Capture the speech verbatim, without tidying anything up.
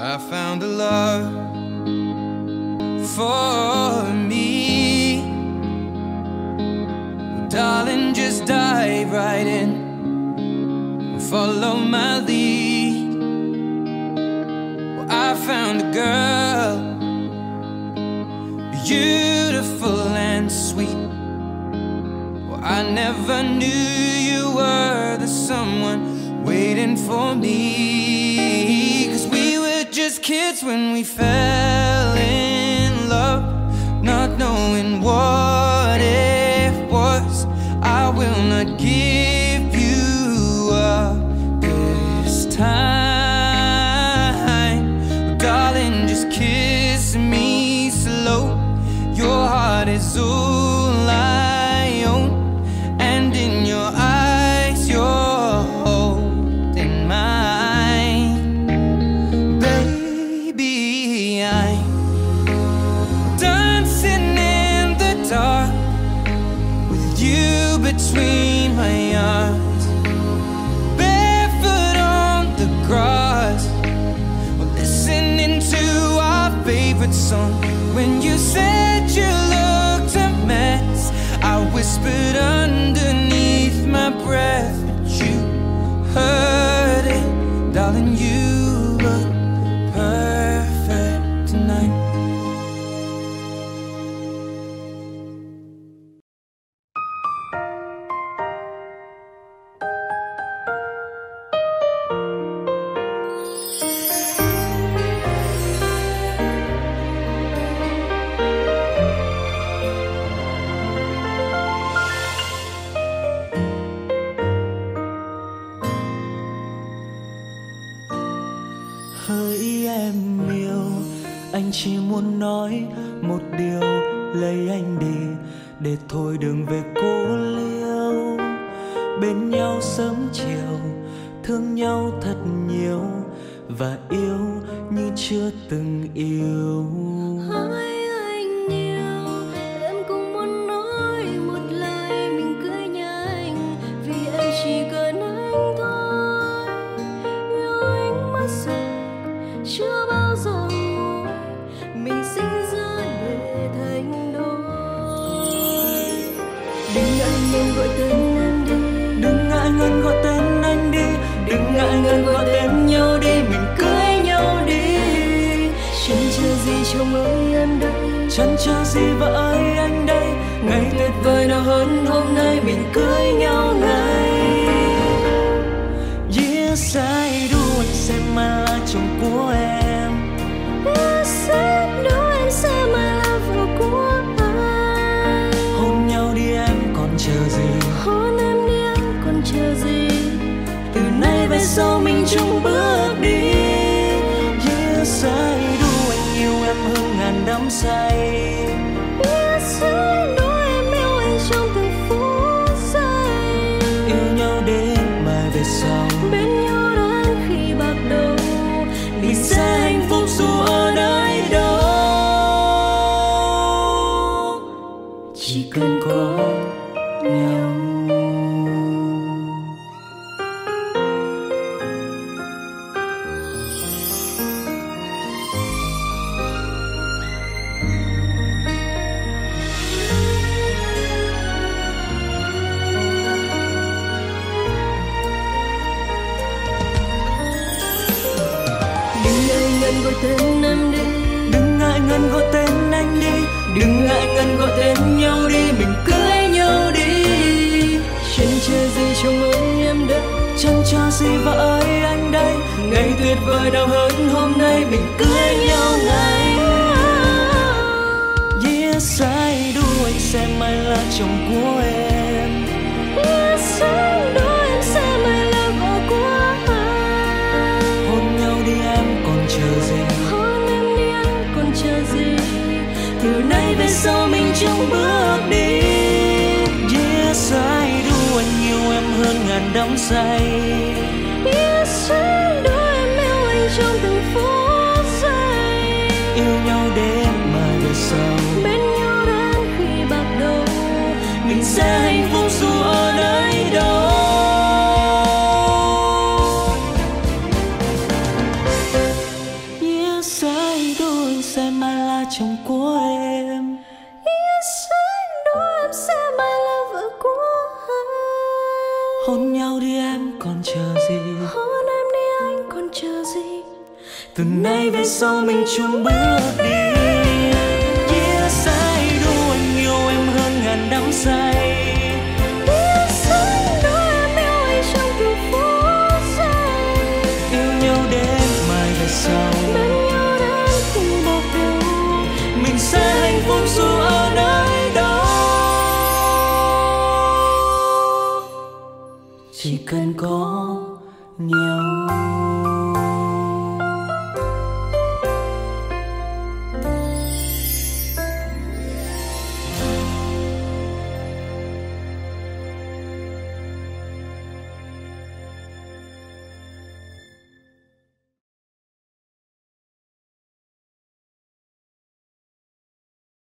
I found a love for me. Well, darling, just dive right in and follow my lead. Well, I found a girl, beautiful and sweet. Well, I never knew you were the someone waiting for me. Just kids when we fell in love, not knowing what it was. I will not give you up this time. Oh, darling, just kiss me slow. Your heart is all I own, and in your eyes you're holding mine. Between my arms, barefoot on the grass, we're listening to our favorite song. When you said you looked a mess, I whispered underneath my breath, but you heard it, darling. You look perfect tonight. Hỡi em yêu, anh chỉ muốn nói một điều, lấy anh đi để thôi đừng về cô liêu. Bên nhau sớm chiều, thương nhau thật nhiều và yêu như chưa từng yêu. Hỡi anh yêu, em cũng muốn nói một lời mình cưới nhanh, vì em chỉ cần anh thôi. Yêu anh mất rồi, chưa bao giờ ngồi mình sinh ra để thành đôi. Đừng ngại ngần gọi tên em đi, đừng ngại ngần gọi tên anh đi, đừng ngại ngần gọi tên nhau đi, mình cưới nhau đi. Chần chờ gì chồng ơi em đây, chần chờ gì vợ ơi anh đây, ngày tuyệt vời nào hơn hôm nay mình cưới nhau ngay. Yes I do, anh sẽ mãi là chồng của em. Yes I do, anh sẽ mãi là vợ của anh. Hôn nhau đi em còn chờ gì, hôn em đi em còn chờ gì. Từ nay về sau mình chung bước đi. Yes I do, anh yêu em hơn ngàn đắm say. Yes I do, em yêu anh trong từng phút giây. Yêu nhau đến mai về sau, bên nhau đến khi bạc đầu. Mình sẽ hạnh phúc dù ở nơi đâu, chỉ cần có nhau. Gọi tên em đi, đừng ngại ngần gọi tên anh đi, đừng ngại ngần gọi tên nhau đi, mình cưới nhau đi. Chần chờ gì chồng ơi em đây, chần chờ gì vợ ơi anh đây, ngày tuyệt vời nào hơn hôm nay mình cưới nhau ngay. Yes I do, anh sẽ mãi là chồng của em. Yes I do, em sẽ mãi là vợ của anh. Hôn nhau đi em còn chờ gì, hôn em đi em còn chờ gì. Từ nay về sau mình chung bước đi. Yes I do, anh yêu em hơn ngàn đắm say. Yes I do, em yêu anh trong từng phút giây. Yêu nhau đến mai về sau, bên nhau đến khi bạc đầu. Mình sẽ hạnh phúc dù ở nơi đâu. từ nay về sau mình chung bước đi. Chia say đu anh yêu em hơn ngàn năm say. Chia say đu em yêu anh trong từng phút giây. Yêu nhau đến mai về sau, bên nhau đến khi bạc đầu. mình sẽ hạnh phúc dù ở nơi đó. Chỉ cần có nhau.